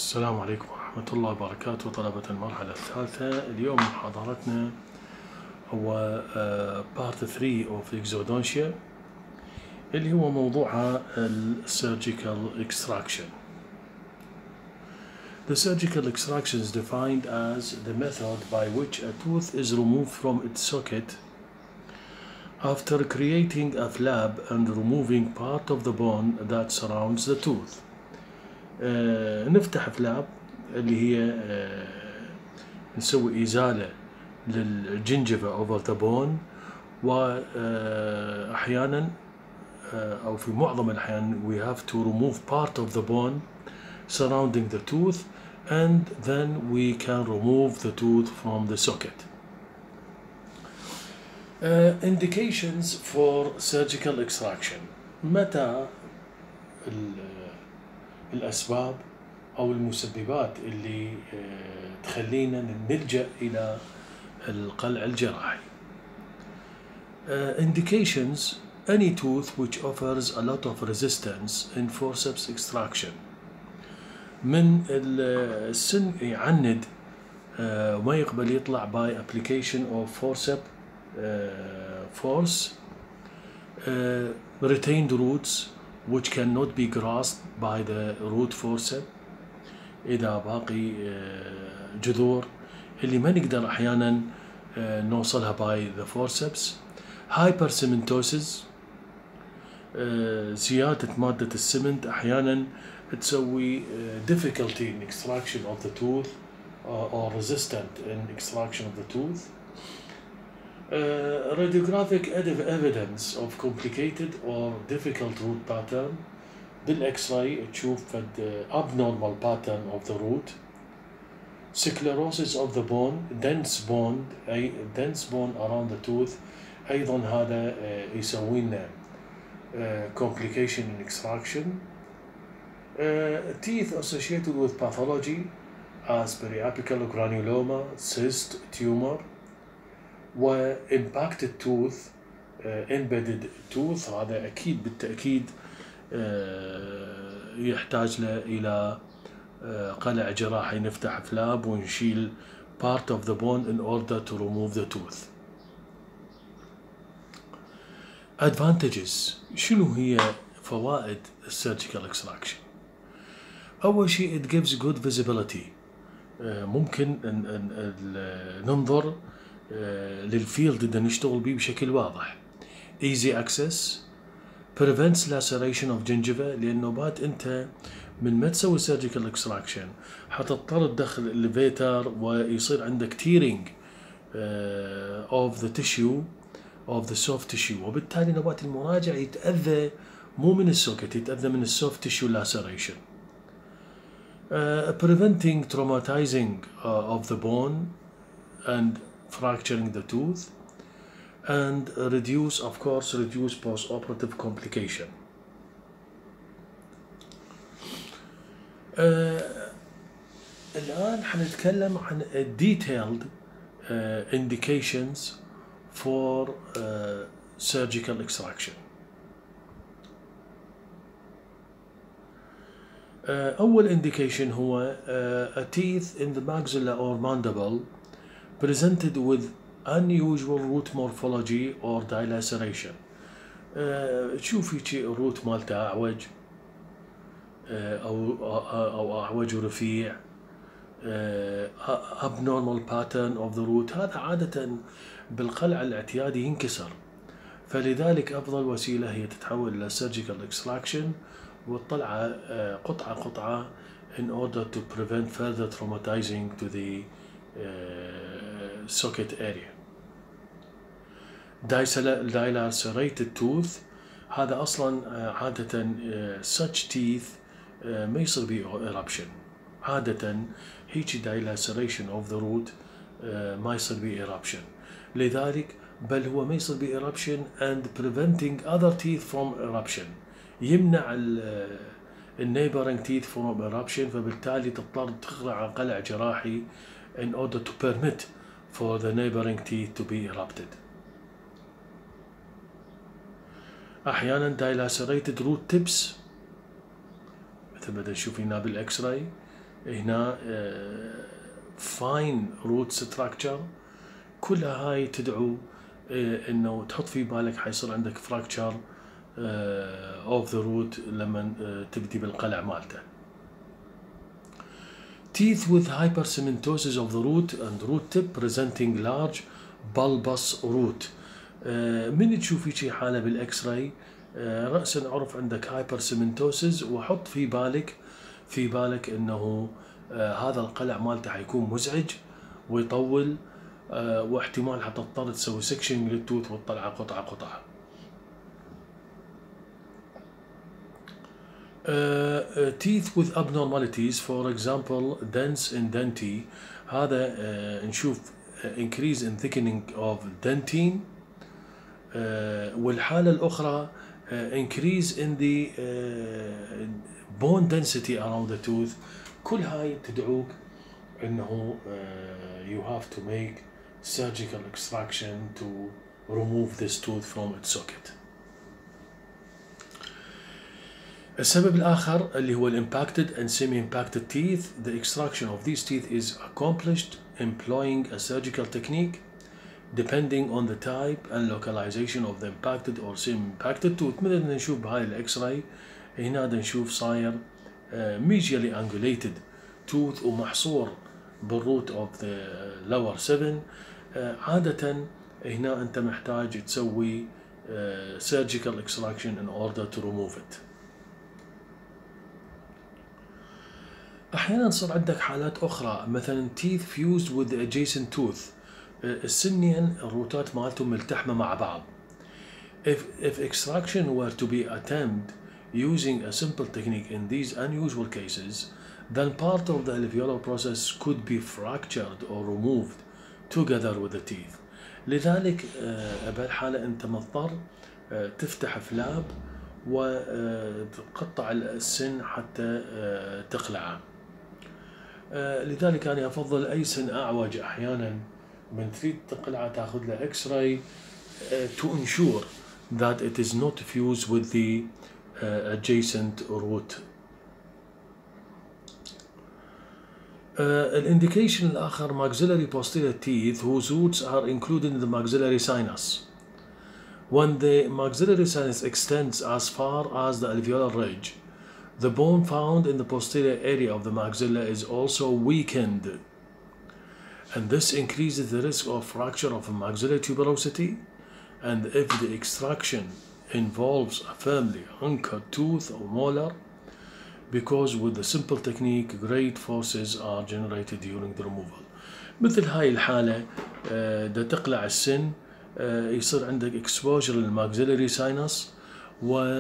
السلام عليكم ورحمة الله وبركاته طلبة المرحلة الثالثة. اليوم محاضرتنا هو Part 3 of Exodontia اللي هو موضوعها Surgical Extraction. The surgical extraction is defined as the method by which a tooth is removed from its socket after creating a flap and removing part of the bone that surrounds the tooth. نفتح فلاب اللي هي نسوي إزالة للجنجفة over the bone، وأحيانا أو في معظم الأحيان we have to remove part of the bone surrounding the tooth and then we can remove the tooth from the socket. Indications for surgical extraction. متى الأسباب أو المسببات اللي تخلينا نلجأ إلى القلع الجراحي. Indications: any tooth which offers a lot of resistance in forceps extraction. من السن يعند وما يقبل يطلع by application of force, retained roots which cannot be grasped by the root forceps. إذا باقي جذور اللي ما نقدر أحيانا نوصلها by the forceps. Hypercementosis، زيادة مادة السمنت أحيانا تسوي difficulty in extraction of the tooth or resistant in extraction of the tooth. Radiographic evidence of complicated or difficult root pattern. بالإكس-راي تشوف abnormal pattern of the root. Sclerosis of the bone, dense bone around the tooth، أيضا هذا يسوي لنا complication in extraction. Teeth associated with pathology as periapical granuloma, cyst, tumor. و impacted tooth, embedded tooth، هذا أكيد بالتأكيد يحتاج له إلى قلع جراحي، نفتح فلاب ونشيل part of the bone in order to remove the tooth. Advantages. شنو هي فوائد surgical extraction؟ أول شيء it gives good visibility، ممكن ننظر للفيلد اللي نشتغل بيه بشكل واضح. easy access، prevents laceration of gingiva، لأن نوبات أنت من ما تسوي surgical extraction حتضطر تدخل الإليفيتر ويصير عندك tearing of the tissue of the soft tissue، وبالتالي نوبات المراجع يتأذى مو من السوكت، يتأذى من soft tissue laceration. Preventing traumatizing of the bone and fracturing the tooth, and reduce post-operative complication. الآن حنتكلم عن detailed indications for surgical extraction. أول indication هو a teeth in the maxilla or mandible presented with unusual root morphology or dilaceration. تشوفي شيء الروت مالته أعوج أو أعوج ورفيع، abnormal pattern of the root، هذا عادة بالقلع الاعتيادي ينكسر، فلذلك أفضل وسيلة هي تتحول إلى surgical extraction وتطلع قطعة قطعة in order to prevent further traumatizing to the socket area. Dilacerated tooth، هذا أصلا عادة such teeth ما يصير به eruption، عادة هيك dilaceration of the root ما يصير به eruption، لذلك بل هو ما يصير به eruption and preventing other teeth from eruption، يمنع neighboring teeth from eruption، فبالتالي تضطر تخضع قلع جراحي in order to permit for the neighboring teeth to be erupted. أحيانا dilacerated root tips مثل ما تشوفينها بالإكس راي، هنا fine root structure، كلها هاي تدعو انه تحط في بالك حيصير عندك fracture of the root لما تبدي بالقلع مالته. Teeth with hypercementosis of the root and root tip presenting large bulbous root. من تشوفي شي حالة بالاكس راي رأسا عرف عندك hypercementosis، وحط في بالك انه هذا القلع مالته حيكون مزعج ويطول، واحتمال حتضطر تسوي سكشن للتوث وتطلعه قطعة. Teeth with abnormalities for example dents in dentine، هذا نشوف increase in thickening of dentine، والحالة الأخرى increase in the bone density around the tooth. كل هاي تدعوك انه you have to make surgical extraction to remove this tooth from its socket. السبب الآخر اللي هو impacted and semi-impacted teeth. The extraction of these teeth is accomplished employing a surgical technique depending on the type and localization of the impacted or semi-impacted tooth. مثل ما نشوف بهاي الاكس راي هنا نشوف صاير medially angulated tooth ومحصور بالروت of the lower 7. عادة هنا أنت محتاج تسوي surgical extraction in order to remove it. أحيانا تصير عندك حالات أخرى مثلا teeth fused with the adjacent tooth، السنين الروتات مالتهم ملتحمة مع بعض. If extraction were to be attempted using a simple technique in these unusual cases, then part of the alveolar process could be fractured or removed together with the teeth. لذلك بهالحالة أنت مضطر تفتح فلاب وتقطع السن حتى تقلعه. لذلك أنا أفضل أي سن أعوج أحيانا من تريد تقلعه تأخذ له إكس راي to ensure that it is not fused with the adjacent root. Indication الآخر maxillary posterior teeth whose roots are included in the maxillary sinus. When the maxillary sinus extends as far as the alveolar ridge, the bone found in the posterior area of the maxilla is also weakened, and this increases the risk of fracture of maxillary tuberosity. And if the extraction involves a firmly anchored tooth or molar, because with the simple technique great forces are generated during the removal. مثل هاي الحالة دا تقلع السن يصير عندك exposure للماكسيلري ساينس، و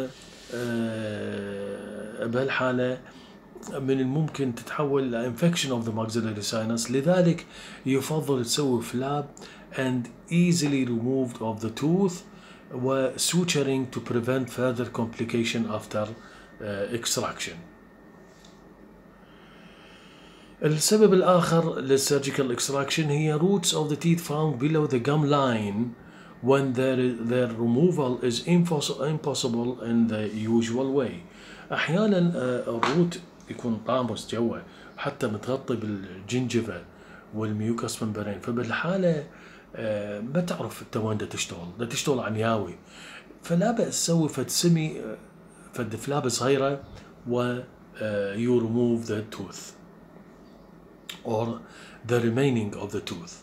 بهالحالة من الممكن تتحول ل infection of the maxillary sinus. لذلك يفضل تسوي flap and easily removed of the tooth و suturing to prevent further complication after extraction. السبب الآخر للsurgical extraction هي roots of the teeth found below the gum line when their removal is impossible in the usual way. أحيانا الروت يكون طامس جوا حتى متغطي بالجنجفة والميوكس ممبرين، فبالحالة ما تعرف انت وين بدها تشتغل عمياوي، فلا بأس تسوي فد فلاب صغيرة و you remove the tooth or the remaining of the tooth.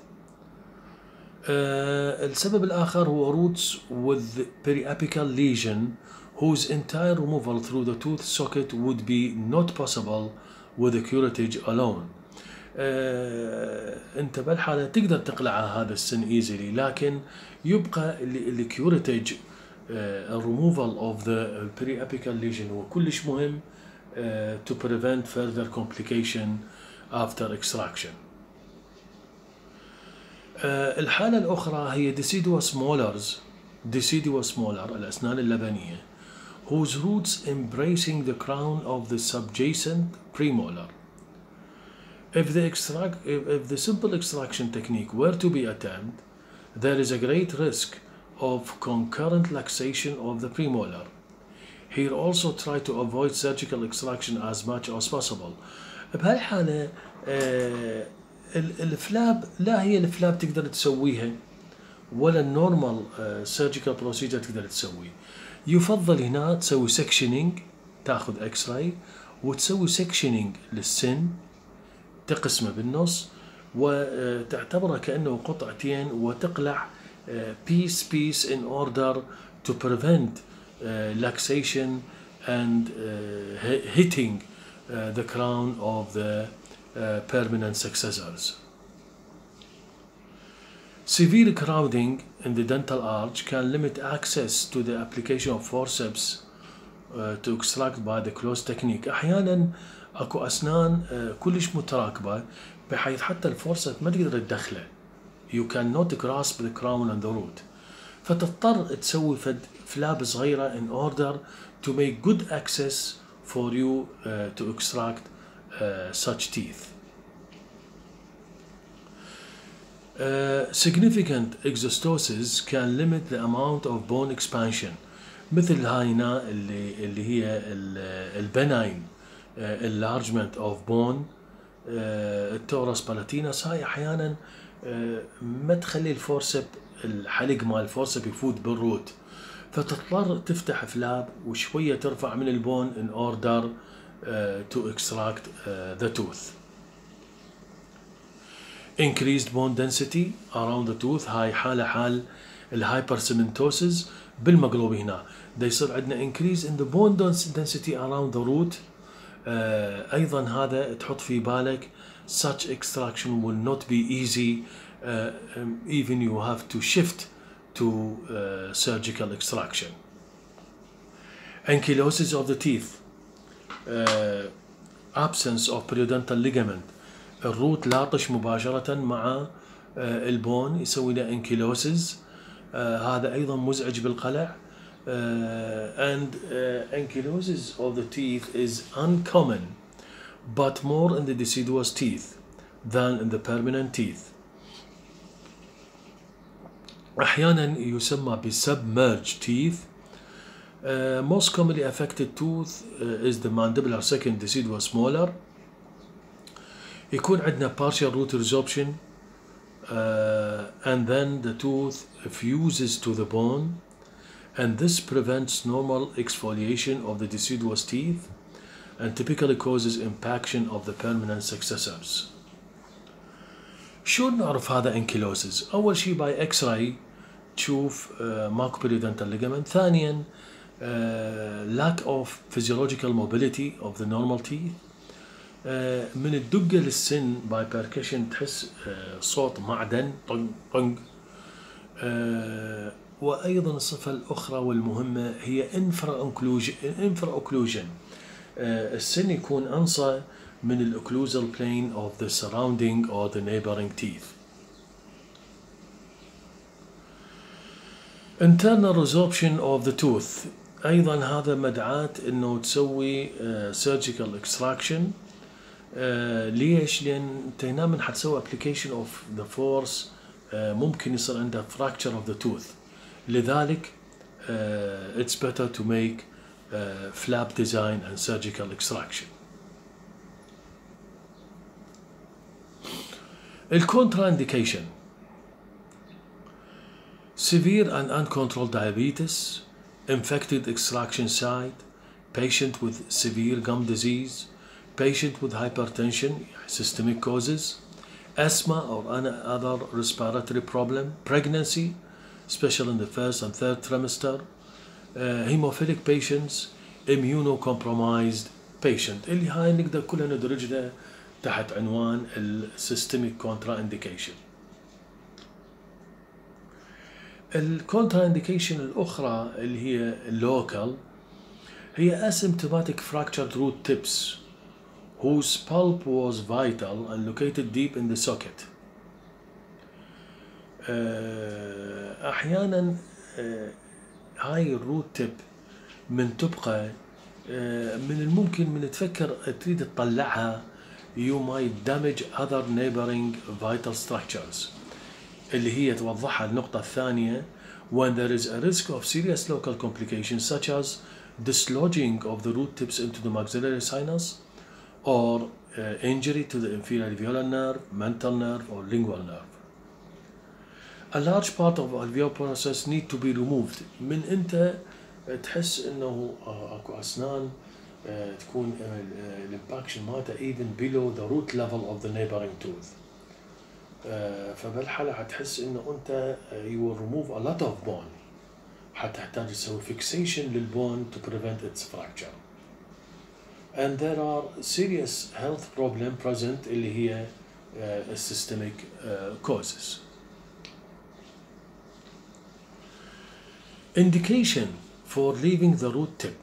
السبب الآخر هو roots with periapical lesion whose entire removal through the tooth socket would be not possible with a curettage alone. انت بالحالة تقدر تقلع هذا السن easily، لكن يبقى الكيوريتج removal of the periapical lesion هو كلش مهم to prevent further complication after extraction. الحالة الأخرى هي deciduous molars الأسنان اللبنية whose roots embracing the crown of the subjacent premolar. If the simple extraction technique were to be attempted, there is a great risk of concurrent luxation of the premolar. Here also try to avoid surgical extraction as much as possible. بهالحالة الفلاب لا هي الفلاب تقدر تسويها ولا النورمال سيرجيكال بروسيجر تقدر تسوي. يفضل هنا تسوي سكشنينج، تاخذ اكس راي وتسوي سكشنينج للسن، تقسمه بالنص وتعتبره كأنه قطعتين وتقلع piece in order to prevent luxation and hitting the crown of the permanent successors. Severe crowding in the dental arch can limit access to the application of forceps to extract by the close technique. أحيانا أكو أسنان كلش متراكبة بحيث حتى الفورسب ما تقدر تدخله. You cannot grasp the crown and the root. فتضطر تسوي فلاب صغيرة in order to make good access for you to extract such teeth. Significant exostosis can limit the amount of bone expansion. مثل هاي هنا اللي هي البناين enlargement of bone التورس بالاتينس. هاي احيانا ما تخلي الفورسب الحلق مال الفورسب يفوت بالروت، فتضطر تفتح فلاب وشوية ترفع من البون in order to extract the tooth. Increased bone density around the tooth، هاي حال الهايبرسيمنتوسيس بالمقلوب هنا. دا يصير عندنا increase in the bone density around the root. أيضا هذا تحط في بالك such extraction will not be easy, even you have to shift to surgical extraction. Ankylosis of the teeth, absence of periodontal ligament. الروت لاطش مباشرة مع البون يسوي له انكيلوسيس. هذا أيضا مزعج بالقلع. And ankylosis of the teeth is uncommon but more in the deciduous teeth than in the permanent teeth. أحيانا يسمى submerged teeth. Most commonly affected tooth is the mandibular second deciduous molar. يكون عندنا partial root resorption and then the tooth fuses to the bone, and this prevents normal exfoliation of the deciduous teeth and typically causes impaction of the permanent successors. شلون نعرف هذا انكيلوسيس؟ أول شيء باي اكس راي تشوف ماكو periodontal ligament. ثانيا lack of physiological mobility of the normal teeth. من الدقة للسن باي percussion تحس صوت معدن طنق طنق. وأيضا الصفة الأخرى والمهمة هي infra occlusion. السن يكون أنصى من ال occlusal plane of the surrounding or the neighboring teeth. Internal resorption of the tooth أيضا هذا مدعاة إنه تسوي surgical extraction. ليش؟ لأن أنت هنا من حتسوي application of the force ممكن يصير عنده fracture of the tooth. لذلك it's better to make flap design and surgical extraction. Contraindication: severe and uncontrolled diabetes, infected extraction site, patient with severe gum disease, patient with hypertension, systemic causes, asthma or other respiratory problem, pregnancy, especially in the first and third trimester, hemophilic patients, immunocompromised patient. اللي هاي نقدر كلها ندرجها تحت عنوان systemic contraindication. الكونتراindcation الأخرى اللي هي local هي asymptomatic fractured root tips whose pulp was vital and located deep in the socket. أحيانا هاي الروت تيب من تبقى من الممكن من تفكر تريد تطلعها you might damage other neighboring vital structures اللي هي توضحها النقطة الثانية when there is a risk of serious local complications such as dislodging of the root tips into the maxillary sinus, or injury to the inferior alveolar nerve, mental nerve, or lingual nerve. A large part of alveolar process need to be removed. من انت تحس انه اكو اسنان تكون الامباكشن مالتها even below the root level of the neighboring tooth. فبالحالة حتحس انه انت you will remove a lot of bone. حتحتاج تسوي fixation للبون to prevent its fracture. And there are serious health problem present اللي هي systemic causes. Indication for leaving the root tip.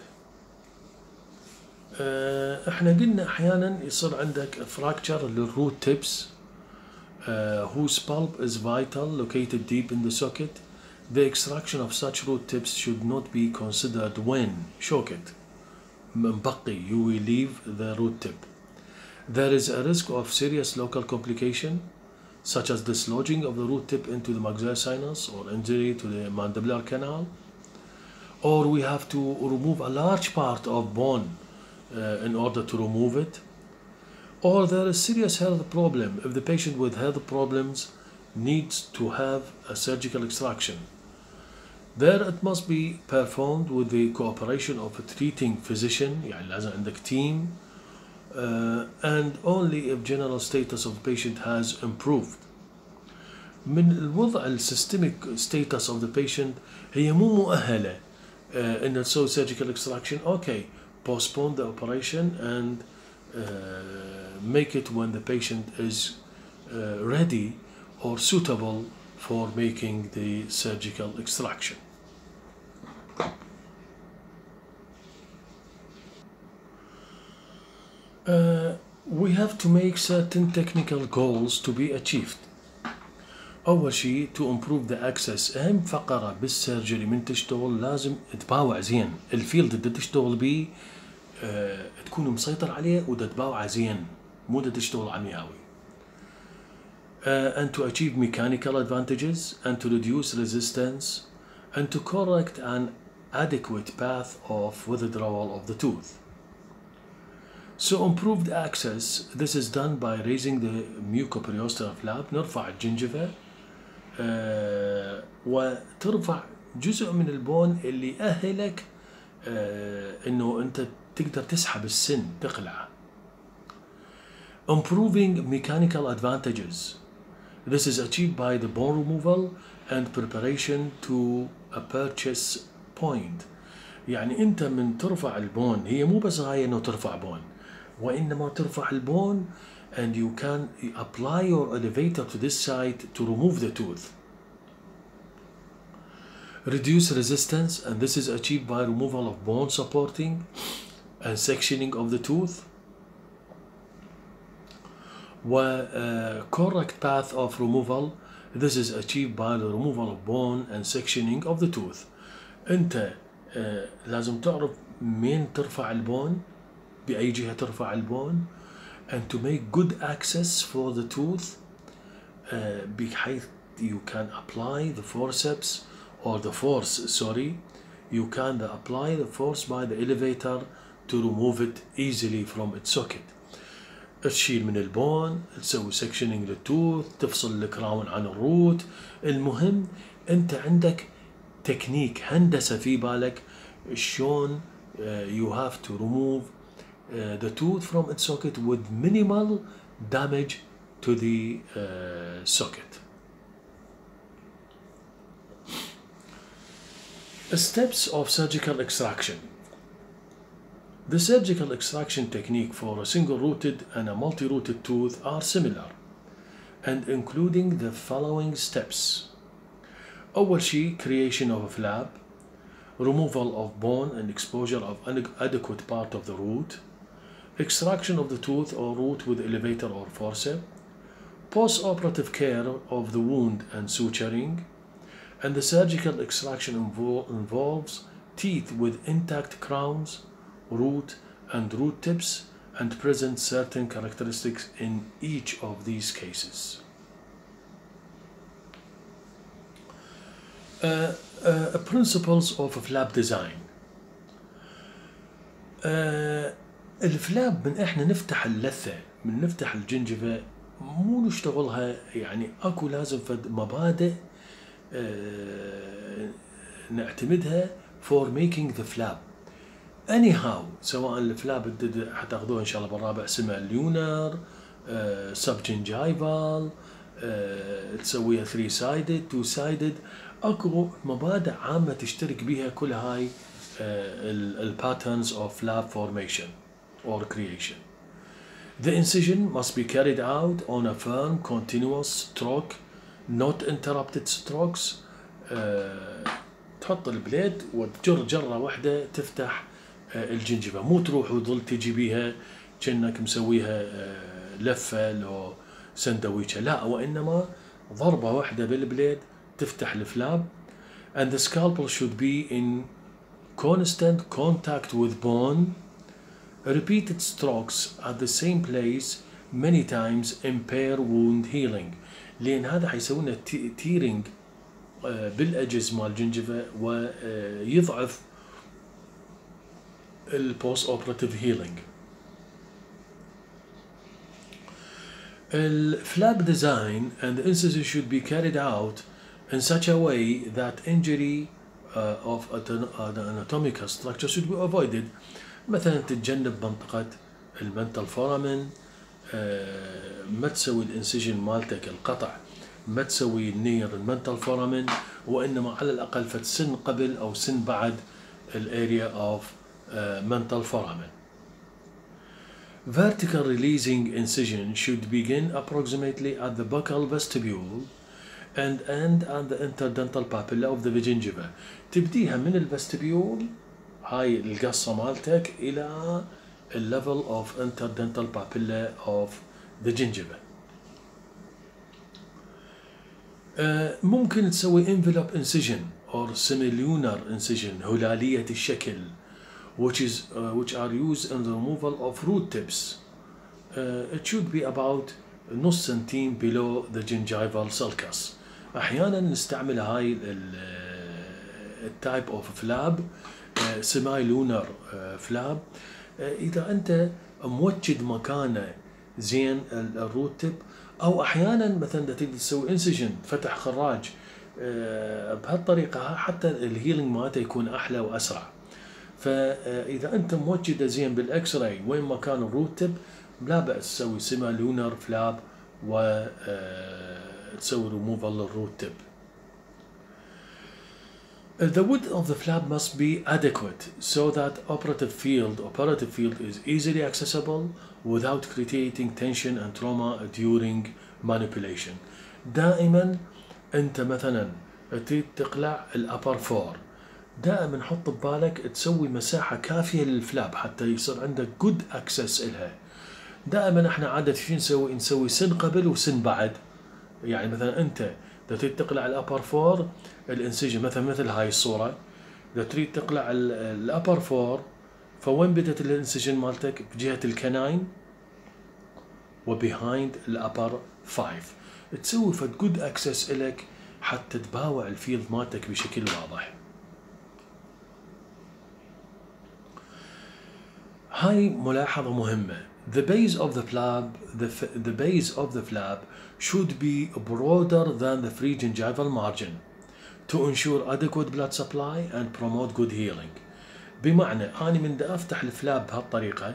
احنا قلنا احيانا يصير عندك fracture للroot tips whose pulp is vital, located deep in the socket. The extraction of such root tips should not be considered when socket مبقي you will leave the root tip. There is a risk of serious local complication such as dislodging of the root tip into the maxillary sinus or injury to the mandibular canal, or we have to remove a large part of bone in order to remove it, or there is serious health problem if the patient with health problems needs to have a surgical extraction. There it must be performed with the cooperation of a treating physician, يعني لازم عندك team, and only if general status of the patient has improved. من الوضع السيستميك status of the patient هي مو مؤهلة إن تسوي surgical extraction. Okay, postpone the operation and make it when the patient is ready or suitable for making the surgical extraction. We have to make certain technical goals to be achieved. أول شيء to improve the access. أهم فقرة بالسيرجري من تشتغل لازم تباوع زين الفيلد اللي تشتغل بيه تكون مسيطر عليه وتتباوع زين مو تشتغل عمياوي. And to achieve mechanical advantages and to reduce resistance and to correct an adequate path of withdrawal of the tooth. So improved access, this is done by raising the mucoperiosteal flap. نرفع الجنجفة وترفع جزء من البون اللي يأهلك انه انت تقدر تسحب السن تقلعه. Improving mechanical advantages. This is achieved by the bone removal and preparation to a purchase point. يعني انت من ترفع البون هي مو بس غاية انه ترفع بون وإنما ترفع البون and you can apply your elevator to this side to remove the tooth. Reduce resistance, and this is achieved by removal of bone supporting and sectioning of the tooth. Correct path of removal, this is achieved by the removal of bone and sectioning of the tooth. انت لازم تعرف مين ترفع البون بأي جهة ترفع البون and to make good access for the tooth بحيث you can apply the forceps or the force, sorry, you can apply the force by the elevator to remove it easily from its socket. تشيل من البون، تسوي sectioning للتوث، تفصل الكراون عن الروت. المهم انت عندك تكنيك هندسة في بالك شلون you have to remove the tooth from its socket with minimal damage to the socket. Steps of surgical extraction. The surgical extraction technique for a single-rooted and a multi-rooted tooth are similar and including the following steps. أول شيء creation of a flap, removal of bone and exposure of adequate part of the root, extraction of the tooth or root with elevator or forceps, post-operative care of the wound and suturing, and the surgical extraction involves teeth with intact crowns, root and root tips, and presents certain characteristics in each of these cases. Principles of flap design. الفلاب من احنا نفتح اللثة، من نفتح الجنجفة، مو نشتغلها، يعني اكو لازم فد مبادئ نعتمدها for making the flap. anyhow سواء الفلاب حتاخذوها ان شاء الله بالرابع اسمها اليونر، سبجنجايفال، تسويها 3 sided 2 sided. اكو مبادئ عامة تشترك بها كل هاي patterns of flap formation or creation. The incision must be carried out on a firm continuous stroke, not interrupted strokes. تحط البليد وتجر جرة واحدة تفتح الجنجفة، مو تروح وتظل تجي بيها كأنك مسويها لفة لو سندويشة، لا، وإنما ضربة واحدة بالبليد تفتح الفلاب. And the scalpel should be in constant contact with bone. Repeated strokes at the same place many times impair wound healing. لأن هذا حيسوينا تيرينج بالأجز مال الجنجفة ويضعف البوست اوبراتيف هيلينج. الفلاب design and the incision should be carried out in such a way that injury of the anatomical structure should be avoided. مثلا تتجنب منطقة المنتال فورامين، ما تسوي الانسجن مالتك القطع، ما تسوي النير المنتال فورامين، وإنما على الأقل فتسن قبل أو سن بعد الاريا اوف mental foramen. Vertical releasing incision should begin approximately at the buccal vestibule and end at the interdental papilla of the gingiva. تبديها من الفستبيول هاي القصة مالتك إلى level of interdental papilla of the gingiva. ممكن تسوي envelope incision or semilunar incision هلالية الشكل which are used in the removal of root tips. It should be about نص سنتيم below the gingival sulcus. أحيانا نستعمل هاي التايب اوف فلاب semilunar فلاب إذا أنت موجد مكانه زين الروت تيب، أو أحيانا مثلا تريد تسوي انسجن فتح خراج بهالطريقة حتى الهيلينج مالته يكون أحلى وأسرع. فإذا أنت موجده زين بالإكس راي وين مكان الروت تيب، لا بأس تسوي سيماليونر فلاب وتسوي ريموفال للروت تيب. The width of the flap must be adequate so that operative field is easily accessible without creating tension and trauma during manipulation. دائما أنت مثلا تريد تقلع الأبر فور، دائما حط ببالك تسوي مساحة كافية للفلاب حتى يصير عندك good access إلها. دائما احنا عادة شو نسوي سن قبل وسن بعد. يعني مثلا أنت إذا تريد تقلع الأبر فور الانسجن مثل هاي الصورة، إذا تريد تقلع الأبر فور فوين بدت الانسجن مالتك؟ بجهة الكناين وبيهايند الأبر 5. تسوي فد good access إلك حتى تباوع الفيلد مالتك بشكل واضح. هاي ملاحظة مهمة. The base of the flap should be broader than the free gingival margin to ensure adequate blood supply and promote good healing. بمعنى أنا من دا أفتح الفلاب بهالطريقة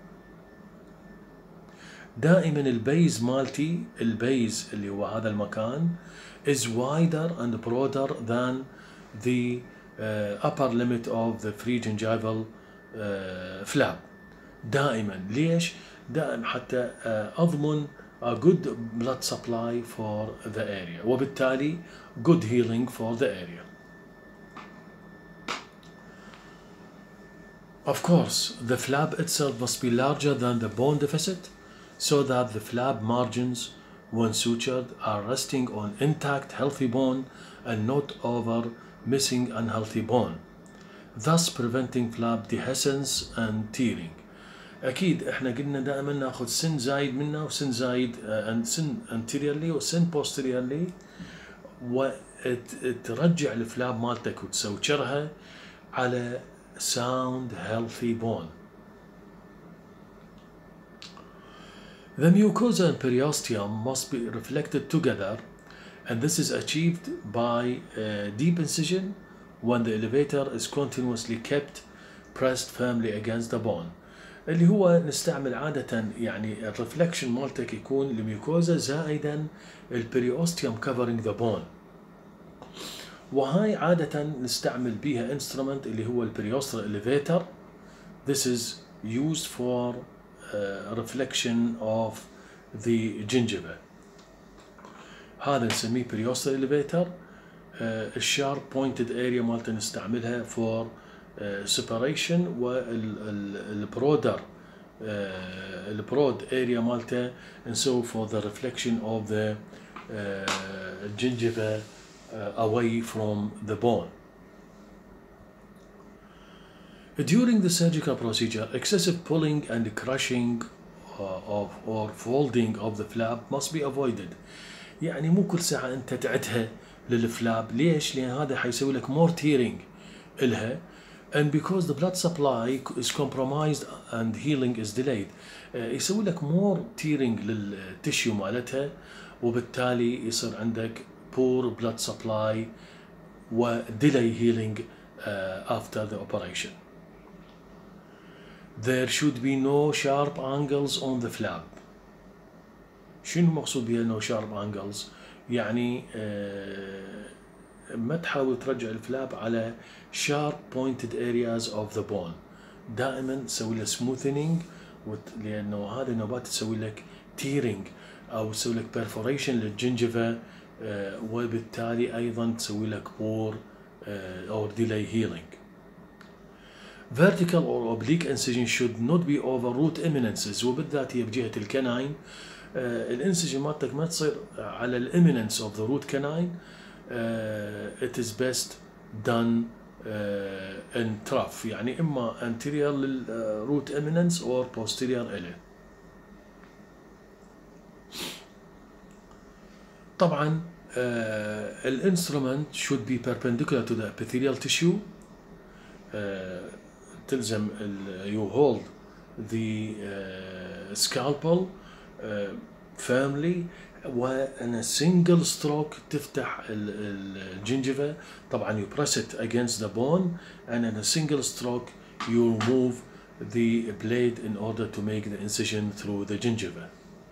دائما البيز مالتي، البيز اللي هو هذا المكان is wider and broader than the upper limit of the free gingival flap. دائما ليش؟ دائما حتى أضمن a good blood supply for the area وبالتالي good healing for the area. Of course, the flap itself must be larger than the bone deficit so that the flap margins when sutured are resting on intact healthy bone and not over missing unhealthy bone, thus preventing flap dehiscence and tearing. أكيد إحنا قلنا دائما ناخذ سن زايد منه وسن زايد سن anteriorly وسن posteriorly وترجع الفلاب مالتك وتسوتشرها على sound healthy bone. The mucosa and periosteum must be reflected together, and this is achieved by deep incision when the elevator is continuously kept pressed firmly against the bone. اللي هو نستعمل عادة يعني الرفلكشن مالتك يكون الميوكوزا زائدا البريوستيوم covering the bone، وهاي عادة نستعمل بيها instrument اللي هو البريوستر elevator. This is used for reflection of the gingiva. هذا نسميه periosteal elevator. الشارب pointed area مالته نستعملها for separation، والبرودر البرود area مالته نسوي for the reflection of the gingiva away from the bone. During the surgical procedure, excessive pulling and crushing or folding of the flap must be avoided. يعني مو كل ساعة أنت تعدها للفلاب. ليش؟ لأن هذا حيسوي لك more tearing إلها، and because the blood supply is compromised and healing is delayed. يسوي لك more tearing للتشيو مالتها، وبالتالي يصير عندك poor blood supply و delay healing after the operation. There should be no sharp angles on the flap. شنو مقصود بها no sharp angles؟ يعني ما تحاول ترجع الفلاب على sharp pointed areas of the bone. دائما تسوي له smoothening، لأنه هذه النوبات تسوي لك tearing أو تسوي لك perforation للجنجفة، وبالتالي أيضا تسوي لك poor or delay healing. Vertical or oblique incision should not be over root eminences، وبالذات هي بجهة الكناين. الانسجن مالتك ما تصير على الاميننس of the root canine. It is best done in trough، يعني إما anterior للروت eminence or posterior إليه. طبعا الانسترومنت should be perpendicular to the epithelial tissue. تلزم you hold the scalpel firmly، وأنا single stroke تفتح الجنجفة. طبعا you press it against the bone, and in a single stroke you remove the blade in order to make the incision through the gingiva.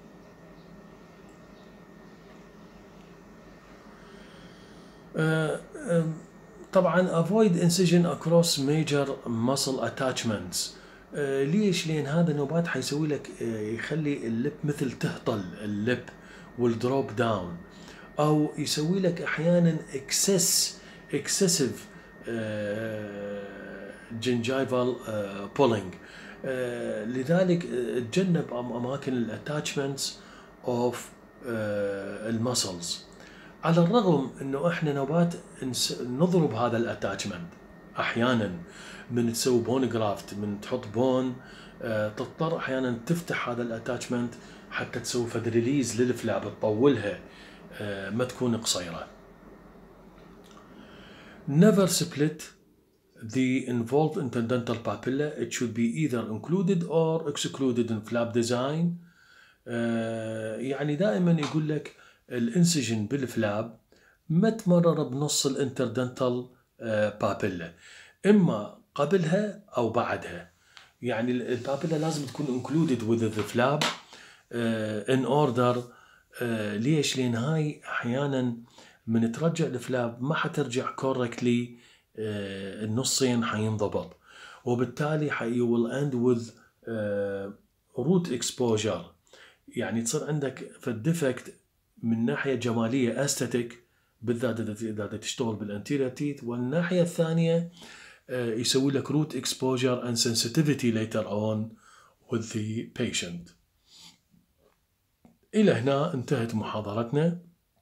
طبعا avoid incision across major muscle attachments. ليش؟ لأن هذا النوبات حيسوي لك يخلي اللب مثل تهطل اللب والدروب داون، أو يسوي لك أحيانا excessive gingival pulling. لذلك تجنب أماكن الاتاتشمنتس of المسلز. على الرغم انه احنا نوبات نضرب هذا الاتاتشمنت احيانا من تسوي بون جرافت، من تحط بون تضطر احيانا تفتح هذا الاتاتشمنت حتى تسوي فد ريليز للفلاب تطولها ما تكون قصيره. Never split the involved interdental papilla. It should be either included or excluded in flap design. يعني دائما يقول لك الانسجن بالفلاب ما تمرر بنص الانتردنتال بابيلا، اما قبلها او بعدها. يعني البابيلا لازم تكون included with the flap in order. ليش؟ لان هاي احيانا من ترجع الفلاب ما حترجع correctly، النصين حينضبط، وبالتالي you will end with root exposure. يعني تصير عندك في الديفكت من ناحية جمالية أستاتيك، بالذات إذا تشتغل بالانتيريور تيث، والناحية الثانية يسوي لك root exposure and sensitivity later on with the patient. إلى هنا انتهت محاضرتنا،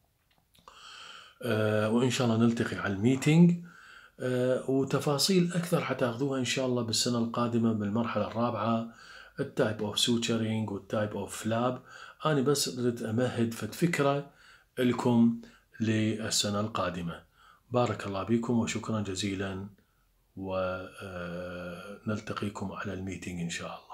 وإن شاء الله نلتقي على الميتينج، وتفاصيل أكثر حتاخذوها إن شاء الله بالسنة القادمة بالمرحلة الرابعة، التايب اوف سوتشرينج والتايب اوف فلاب. أنا بس ردت أمهد فكرة لكم للسنة القادمة. بارك الله بكم وشكرا جزيلا، ونلتقيكم على الميتينج إن شاء الله.